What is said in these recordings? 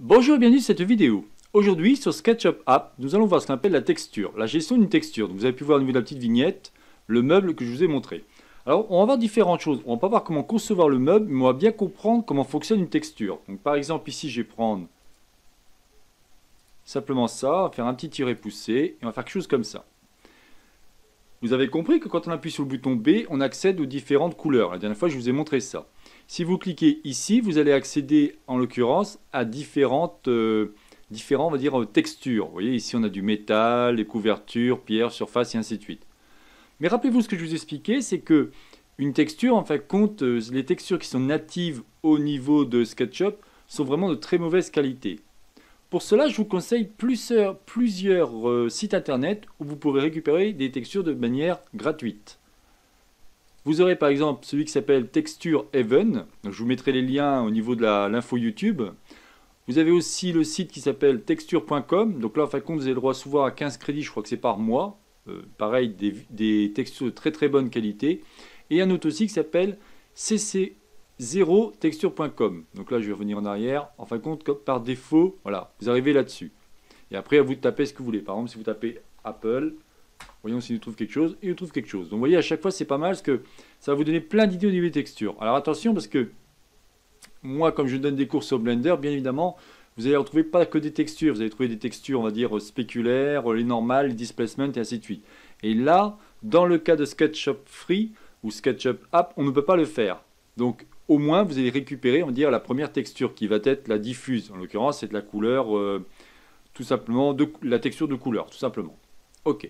Bonjour et bienvenue sur cette vidéo. Aujourd'hui sur SketchUp App, nous allons voir ce qu'on appelle la texture, la gestion d'une texture. Donc, vous avez pu voir au niveau de la petite vignette, le meuble que je vous ai montré. Alors on va voir différentes choses, on va pas voir comment concevoir le meuble, mais on va bien comprendre comment fonctionne une texture. Donc par exemple ici je vais prendre simplement ça, on va faire un petit tiret poussé, et on va faire quelque chose comme ça. Vous avez compris que quand on appuie sur le bouton B, on accède aux différentes couleurs. La dernière fois je vous ai montré ça. Si vous cliquez ici, vous allez accéder en l'occurrence à différentes on va dire, textures. Vous voyez ici on a du métal, les couvertures, pierres, surface et ainsi de suite. Mais rappelez-vous ce que je vous expliquais, c'est que une texture, en fait, compte, les textures qui sont natives au niveau de SketchUp sont vraiment de très mauvaise qualité. Pour cela, je vous conseille plusieurs sites internet où vous pourrez récupérer des textures de manière gratuite. Vous aurez par exemple celui qui s'appelle Texture Heaven, je vous mettrai les liens au niveau de l'info YouTube. Vous avez aussi le site qui s'appelle texture.com, donc là en fin de compte vous avez le droit souvent à 15 crédits, je crois que c'est par mois. Pareil, des textures de très très bonne qualité. Et un autre aussi qui s'appelle cc0texture.com. Donc là je vais revenir en arrière, en fin de compte comme par défaut, voilà, vous arrivez là-dessus. Et après à vous de taper ce que vous voulez. Par exemple si vous tapez Apple, voyons s'il nous trouve quelque chose, et il nous trouve quelque chose. Donc vous voyez à chaque fois c'est pas mal parce que ça va vous donner plein d'idées au niveau des textures. Alors attention parce que moi comme je donne des cours sur Blender, bien évidemment, vous allez retrouver pas que des textures, vous allez trouver des textures on va dire spéculaires, les normales, les displacements et ainsi de suite. Et là, dans le cas de SketchUp Free ou SketchUp App, on ne peut pas le faire. Donc au moins vous allez récupérer on va dire la première texture qui va être la diffuse. En l'occurrence c'est de la couleur, tout simplement, la texture de couleur, tout simplement. Ok.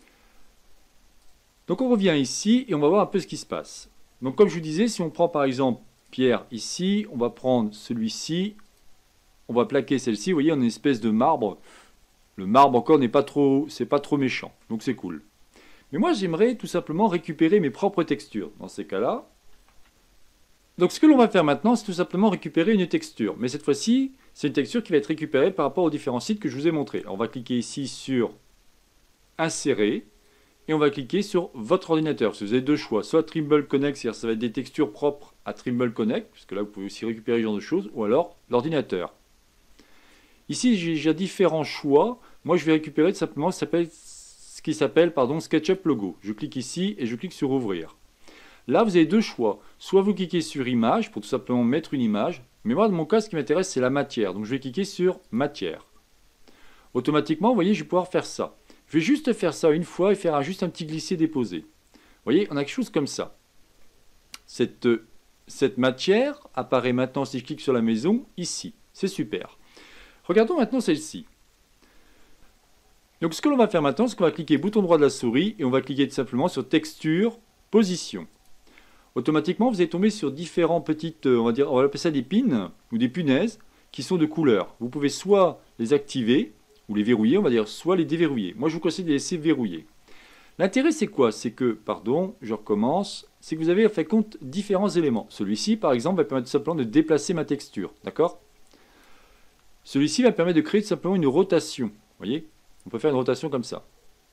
Donc on revient ici et on va voir un peu ce qui se passe. Donc comme je vous disais, si on prend par exemple pierre ici, on va prendre celui-ci, on va plaquer celle-ci, vous voyez on a une espèce de marbre. Le marbre encore n'est pas trop, c'est pas trop méchant, donc c'est cool. Mais moi j'aimerais tout simplement récupérer mes propres textures. Dans ces cas-là, donc ce que l'on va faire maintenant, c'est tout simplement récupérer une texture. Mais cette fois-ci, c'est une texture qui va être récupérée par rapport aux différents sites que je vous ai montrés. On va cliquer ici sur insérer. Et on va cliquer sur votre ordinateur. Si vous avez deux choix, soit Trimble Connect, c'est-à-dire ça va être des textures propres à Trimble Connect, puisque là vous pouvez aussi récupérer ce genre de choses, ou alors l'ordinateur. Ici j'ai déjà différents choix. Moi je vais récupérer tout simplement ce qui s'appelle SketchUp Logo. Je clique ici et je clique sur Ouvrir. Là vous avez deux choix. Soit vous cliquez sur Image pour tout simplement mettre une image, mais moi dans mon cas ce qui m'intéresse c'est la matière. Donc je vais cliquer sur Matière. Automatiquement, vous voyez, je vais pouvoir faire ça. Je vais juste faire ça une fois et faire juste un petit glisser-déposer. Vous voyez, on a quelque chose comme ça. Cette matière apparaît maintenant, si je clique sur la maison, ici. C'est super. Regardons maintenant celle-ci. Donc ce que l'on va faire maintenant, c'est qu'on va cliquer bouton droit de la souris et on va cliquer tout simplement sur Texture, Position. Automatiquement, vous allez tomber sur différents petites, on va appeler ça des pins ou des punaises qui sont de couleur. Vous pouvez soit les activer, ou les verrouiller, on va dire, soit les déverrouiller. Moi, je vous conseille de les laisser verrouiller. L'intérêt, c'est quoi? C'est que, pardon, je recommence, c'est que vous avez, en fait, compte différents éléments. Celui-ci, par exemple, va permettre tout simplement de déplacer ma texture, d'accord? Celui-ci va permettre de créer tout simplement une rotation, vous voyez? On peut faire une rotation comme ça.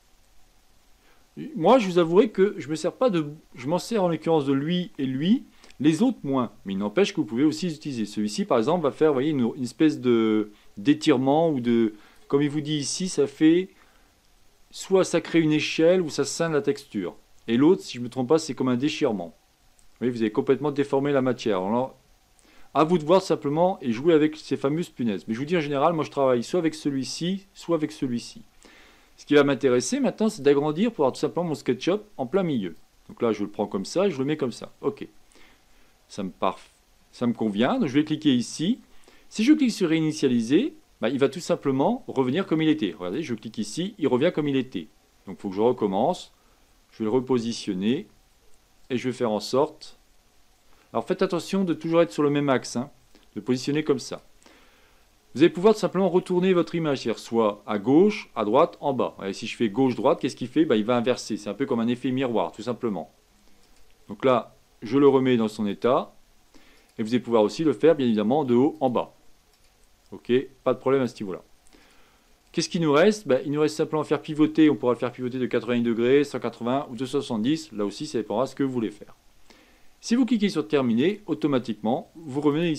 Moi, je vous avouerai que je me sers pas de... Je m'en sers en l'occurrence de lui et lui, les autres moins. Mais il n'empêche que vous pouvez aussi les utiliser. Celui-ci, par exemple, va faire, vous voyez, une espèce d'étirement ou de... Comme il vous dit ici, ça fait soit ça crée une échelle ou ça scinde la texture. Et l'autre, si je ne me trompe pas, c'est comme un déchirement. Vous voyez, vous avez complètement déformé la matière. Alors, à vous de voir simplement et jouer avec ces fameuses punaises. Mais je vous dis en général, moi je travaille soit avec celui-ci, soit avec celui-ci. Ce qui va m'intéresser maintenant, c'est d'agrandir pour avoir tout simplement mon SketchUp en plein milieu. Donc là, je le prends comme ça et je le mets comme ça. Ok. Ça me convient. Donc je vais cliquer ici. Si je clique sur réinitialiser, il va tout simplement revenir comme il était. Regardez, je clique ici, il revient comme il était. Donc il faut que je recommence. Je vais le repositionner. Et je vais faire en sorte... Alors faites attention de toujours être sur le même axe. De positionner comme ça. Vous allez pouvoir tout simplement retourner votre image. C'est-à-dire soit à gauche, à droite, en bas. Et si je fais gauche-droite, qu'est-ce qu'il fait? Il va inverser. C'est un peu comme un effet miroir, tout simplement. Donc là, je le remets dans son état. Et vous allez pouvoir aussi le faire, bien évidemment, de haut en bas. Ok, pas de problème à ce niveau-là. Qu'est-ce qu'il nous reste? Il nous reste simplement à faire pivoter. On pourra le faire pivoter de 90 degrés, 180 ou 270. Là aussi, ça dépendra de ce que vous voulez faire. Si vous cliquez sur terminer, automatiquement, vous revenez ici.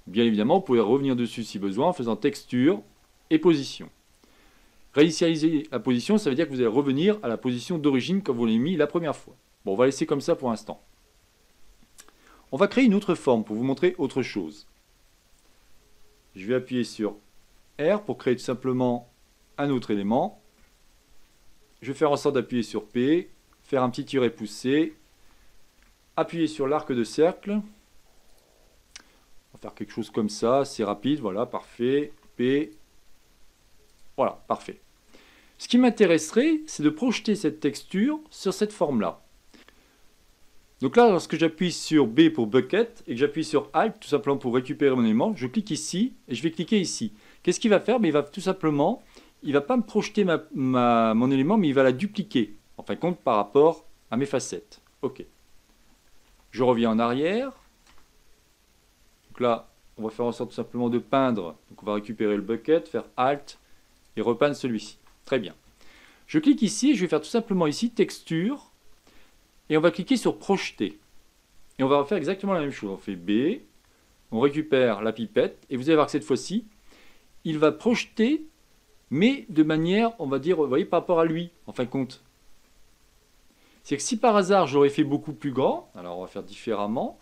Bien évidemment, vous pouvez revenir dessus si besoin en faisant texture et position. Réinitialiser la position, ça veut dire que vous allez revenir à la position d'origine comme vous l'avez mis la première fois. Bon, on va laisser comme ça pour l'instant. On va créer une autre forme pour vous montrer autre chose. Je vais appuyer sur R pour créer tout simplement un autre élément. Je vais faire en sorte d'appuyer sur P, faire un petit tiret poussé, appuyer sur l'arc de cercle. On va faire quelque chose comme ça, c'est rapide, voilà, parfait. P, voilà, parfait. Ce qui m'intéresserait, c'est de projeter cette texture sur cette forme-là. Donc là, lorsque j'appuie sur B pour Bucket et que j'appuie sur Alt, tout simplement pour récupérer mon élément, je clique ici et je vais cliquer ici. Qu'est-ce qu'il va faire? Il va tout simplement, il ne va pas me projeter mon élément, mais il va la dupliquer, en fin de compte, par rapport à mes facettes. Ok. Je reviens en arrière. Donc là, on va faire en sorte tout simplement de peindre. Donc on va récupérer le Bucket, faire Alt et repeindre celui-ci. Très bien. Je clique ici et je vais faire tout simplement ici texture et on va cliquer sur projeter. Et on va faire exactement la même chose. On fait B, on récupère la pipette et vous allez voir que cette fois-ci, il va projeter mais de manière, on va dire, vous voyez, par rapport à lui, en fin de compte. C'est que si par hasard j'aurais fait beaucoup plus grand, alors on va faire différemment.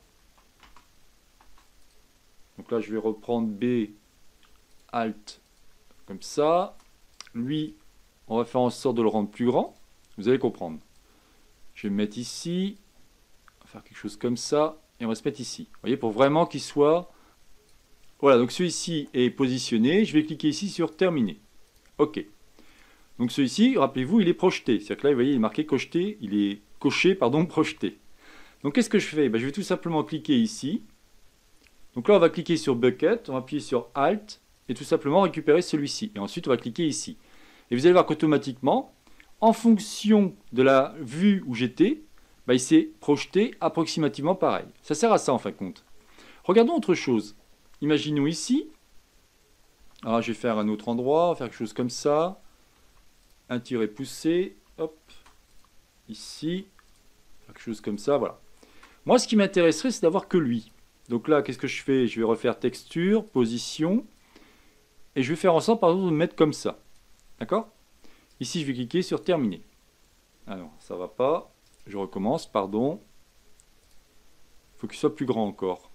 Donc là je vais reprendre B, Alt, comme ça. Lui, on va faire en sorte de le rendre plus grand. Vous allez comprendre. Je vais me mettre ici. On va faire quelque chose comme ça. Et on va se mettre ici. Vous voyez, pour vraiment qu'il soit... Voilà, donc celui-ci est positionné. Je vais cliquer ici sur Terminer. OK. Donc celui-ci, rappelez-vous, il est projeté. C'est-à-dire que là, vous voyez, il est marqué coché. Il est coché, pardon, projeté. Donc qu'est-ce que je fais? Je vais tout simplement cliquer ici. Donc là, on va cliquer sur Bucket. On va appuyer sur Alt. Et tout simplement récupérer celui-ci. Et ensuite, on va cliquer ici. Et vous allez voir qu'automatiquement, en fonction de la vue où j'étais, il s'est projeté approximativement pareil. Ça sert à ça en fin de compte. Regardons autre chose. Imaginons ici. Alors je vais faire un autre endroit, on va faire quelque chose comme ça. Un tiret poussé. Hop. Ici. Quelque chose comme ça, voilà. Moi, ce qui m'intéresserait, c'est d'avoir que lui. Donc là, qu'est-ce que je fais? Je vais refaire texture, position. Et je vais faire en sorte, par exemple, de me mettre comme ça. D'accord? Ici, je vais cliquer sur Terminer. Alors, ça va pas. Je recommence, pardon. Il faut qu'il soit plus grand encore.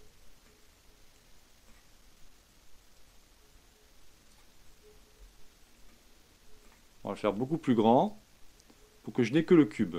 On va le faire beaucoup plus grand pour que je n'ai que le cube.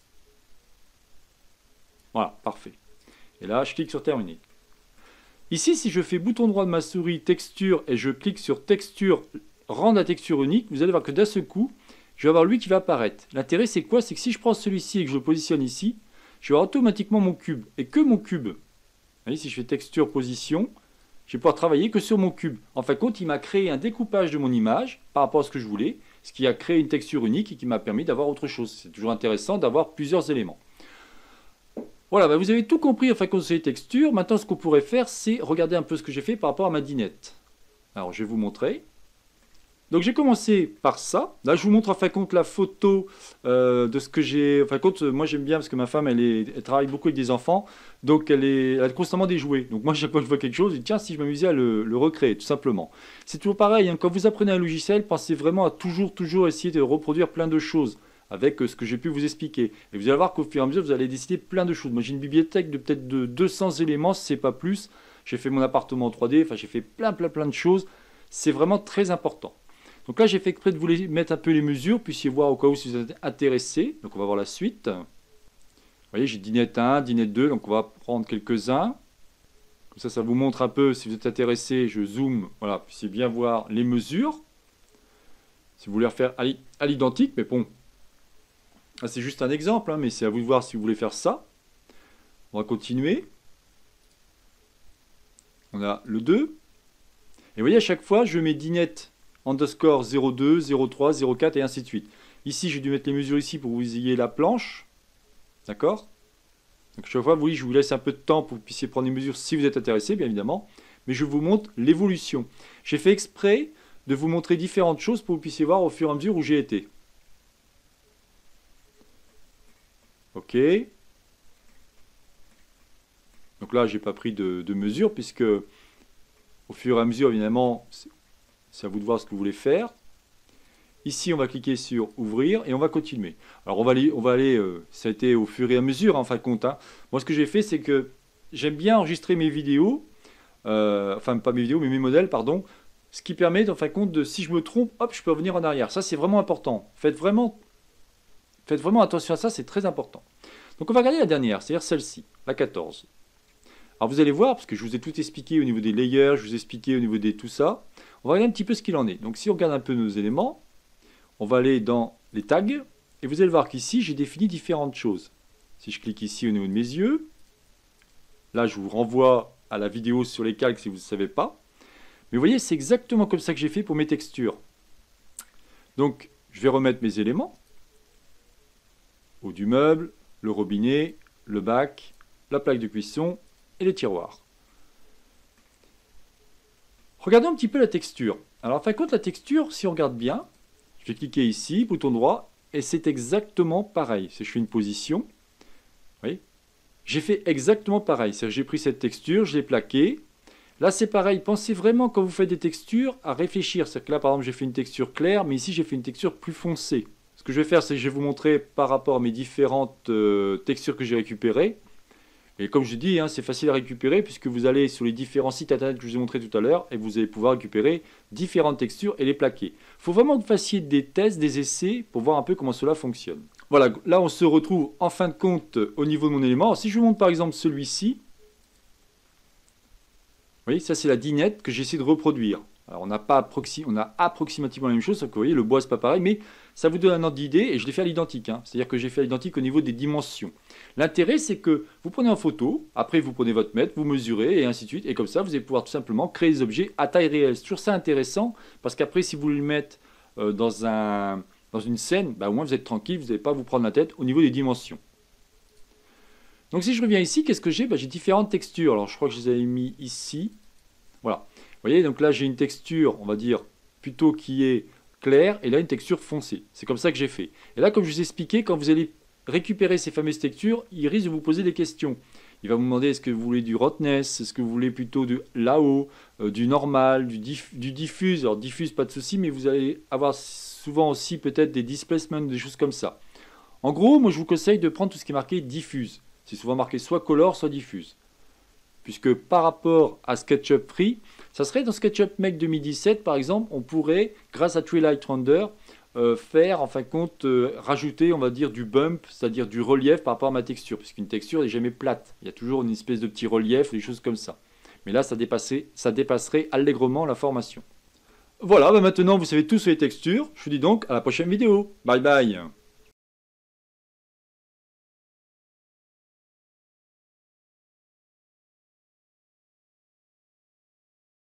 Voilà, parfait. Et là, je clique sur Terminer. Ici, si je fais bouton droit de ma souris, texture, et je clique sur texture, rendre la texture unique, vous allez voir que d'un seul coup, je vais avoir lui qui va apparaître. L'intérêt, c'est quoi? C'est que si je prends celui-ci et que je le positionne ici, je vais avoir automatiquement mon cube. Et que mon cube. Vous voyez, si je fais texture, position, je vais pouvoir travailler que sur mon cube. En fin de compte, il m'a créé un découpage de mon image par rapport à ce que je voulais, ce qui a créé une texture unique et qui m'a permis d'avoir autre chose. C'est toujours intéressant d'avoir plusieurs éléments. Voilà, vous avez tout compris en fin de compte sur les textures. Maintenant, ce qu'on pourrait faire, c'est regarder un peu ce que j'ai fait par rapport à ma dinette. Alors, je vais vous montrer. Donc j'ai commencé par ça. Là je vous montre en fin de compte la photo de ce que j'ai. En fin de compte, moi j'aime bien parce que ma femme elle travaille beaucoup avec des enfants, donc elle a constamment des jouets. Donc moi chaque fois que je vois quelque chose, je dis tiens si je m'amusais à le recréer tout simplement. C'est toujours pareil, hein, quand vous apprenez un logiciel, pensez vraiment à toujours essayer de reproduire plein de choses avec ce que j'ai pu vous expliquer. Et vous allez voir qu'au fur et à mesure vous allez décider plein de choses. Moi j'ai une bibliothèque de peut-être de 200 éléments, si c'est pas plus. J'ai fait mon appartement en 3D, enfin j'ai fait plein de choses. C'est vraiment très important. Donc là, j'ai fait exprès de vous mettre un peu les mesures, puissiez voir au cas où si vous êtes intéressé. Donc on va voir la suite. Vous voyez, j'ai dinette 1, dinette 2, donc on va prendre quelques-uns. Comme ça vous montre un peu, si vous êtes intéressé, je zoome, voilà, puissiez bien voir les mesures. Si vous voulez refaire à l'identique, mais bon, c'est juste un exemple, hein, mais c'est à vous de voir si vous voulez faire ça. On va continuer. On a le 2. Et vous voyez, à chaque fois, je mets dinette underscore 02, 03, 04 et ainsi de suite. Ici, j'ai dû mettre les mesures ici pour que vous ayez la planche. D'accord? Donc chaque fois, oui, je vous laisse un peu de temps pour que vous puissiez prendre les mesures si vous êtes intéressé, bien évidemment. Mais je vous montre l'évolution. J'ai fait exprès de vous montrer différentes choses pour que vous puissiez voir au fur et à mesure où j'ai été. Ok. Donc là, j'ai pas pris de mesure puisque au fur et à mesure, évidemment, c'est à vous de voir ce que vous voulez faire. Ici, on va cliquer sur ouvrir et on va continuer. Alors, on va aller ça a été au fur et à mesure, en fin de compte. Hein. Moi, ce que j'ai fait, c'est que j'aime bien enregistrer mes vidéos, enfin, pas mes vidéos, mais mes modèles, pardon, ce qui permet, en fin de compte, de, si je me trompe, hop, je peux revenir en arrière. Ça, c'est vraiment important. Faites vraiment attention à ça, c'est très important. Donc, on va regarder la dernière, c'est-à-dire celle-ci, la 14. Alors, vous allez voir, parce que je vous ai tout expliqué au niveau des layers, je vous ai expliqué au niveau des tout ça. On va regarder un petit peu ce qu'il en est. Donc, si on regarde un peu nos éléments, on va aller dans les tags, et vous allez voir qu'ici, j'ai défini différentes choses. Si je clique ici au niveau de mes yeux, là, je vous renvoie à la vidéo sur les calques si vous ne savez pas. Mais vous voyez, c'est exactement comme ça que j'ai fait pour mes textures. Donc, je vais remettre mes éléments. Haut du meuble, le robinet, le bac, la plaque de cuisson et les tiroirs. Regardons un petit peu la texture. Alors, en fin de compte, la texture, si on regarde bien, je vais cliquer ici, bouton droit, et c'est exactement pareil. Si je fais une position, vous voyez, j'ai fait exactement pareil. C'est-à-dire que j'ai pris cette texture, je l'ai plaquée. Là, c'est pareil. Pensez vraiment, quand vous faites des textures, à réfléchir. C'est-à-dire que là, par exemple, j'ai fait une texture claire, mais ici, j'ai fait une texture plus foncée. Ce que je vais faire, c'est que je vais vous montrer par rapport à mes différentes textures que j'ai récupérées. Et comme je dis, hein, c'est facile à récupérer puisque vous allez sur les différents sites internet que je vous ai montré tout à l'heure et vous allez pouvoir récupérer différentes textures et les plaquer. Il faut vraiment que vous fassiez des tests, des essais pour voir un peu comment cela fonctionne. Voilà, là on se retrouve en fin de compte au niveau de mon élément. Alors, si je vous montre par exemple celui-ci, vous voyez, ça c'est la dinette que j'essaie de reproduire. Alors on a approximativement la même chose, sauf que vous voyez, le bois c'est pas pareil, mais ça vous donne un ordre d'idée et je l'ai fait à l'identique. Hein. C'est-à-dire que j'ai fait à l'identique au niveau des dimensions. L'intérêt c'est que vous prenez en photo, après vous prenez votre mètre, vous mesurez et ainsi de suite, et comme ça vous allez pouvoir tout simplement créer des objets à taille réelle. C'est toujours ça intéressant, parce qu'après si vous voulez le mettre dans une scène, bah, au moins vous êtes tranquille, vous n'allez pas vous prendre la tête au niveau des dimensions. Donc si je reviens ici, qu'est-ce que j'ai? J'ai différentes textures. Alors je crois que je les avais mis ici. Voilà. Vous voyez, donc là j'ai une texture, on va dire, plutôt qui est claire, et là une texture foncée. C'est comme ça que j'ai fait. Et là, comme je vous ai expliqué, quand vous allez récupérer ces fameuses textures, il risque de vous poser des questions. Il va vous demander est-ce que vous voulez du roughness, est-ce que vous voulez plutôt de là-haut, du normal, du diffuse. Alors diffuse, pas de souci, mais vous allez avoir souvent aussi peut-être des displacements, des choses comme ça. En gros, moi je vous conseille de prendre tout ce qui est marqué diffuse. C'est souvent marqué soit color, soit diffuse. Puisque par rapport à SketchUp Free, ça serait dans SketchUp Make 2017 par exemple, on pourrait, grâce à Twilight Render, faire en fin de compte, rajouter on va dire du bump, c'est-à-dire du relief par rapport à ma texture, puisqu'une texture n'est jamais plate, il y a toujours une espèce de petit relief, des choses comme ça. Mais là ça dépasserait allègrement la formation. Voilà, bah maintenant vous savez tout sur les textures, je vous dis donc à la prochaine vidéo. Bye bye.